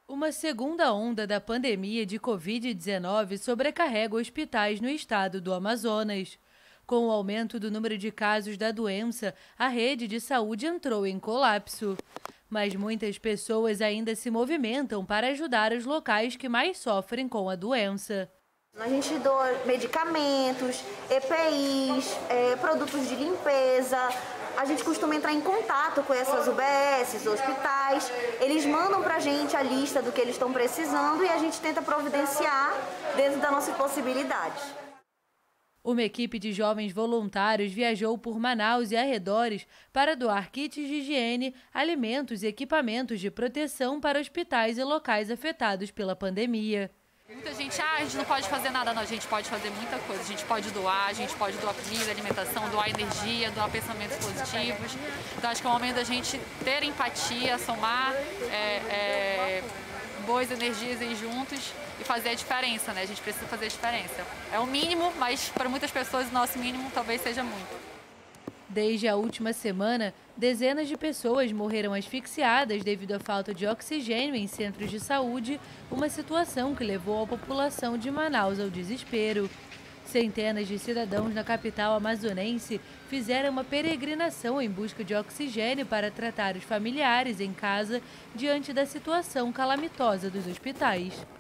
Uma segunda onda da pandemia de Covid-19 sobrecarrega hospitais no estado do Amazonas. Com o aumento do número de casos da doença, a rede de saúde entrou em colapso. Mas muitas pessoas ainda se movimentam para ajudar os locais que mais sofrem com a doença. A gente doa medicamentos, EPIs, produtos de limpeza. A gente costuma entrar em contato com essas UBSs, hospitais. Eles mandam para a gente a lista do que eles estão precisando e a gente tenta providenciar dentro das nossas possibilidades. Uma equipe de jovens voluntários viajou por Manaus e arredores para doar kits de higiene, alimentos e equipamentos de proteção para hospitais e locais afetados pela pandemia. Muita gente, a gente não pode fazer nada, não, a gente pode fazer muita coisa. A gente pode doar comida, alimentação, doar energia, doar pensamentos positivos. Então acho que é o momento da gente ter empatia, somar boas energias aí juntos e fazer a diferença, né? A gente precisa fazer a diferença. É o mínimo, mas para muitas pessoas o nosso mínimo talvez seja muito. Desde a última semana, dezenas de pessoas morreram asfixiadas devido à falta de oxigênio em centros de saúde, uma situação que levou a população de Manaus ao desespero. Centenas de cidadãos na capital amazonense fizeram uma peregrinação em busca de oxigênio para tratar os familiares em casa diante da situação calamitosa dos hospitais.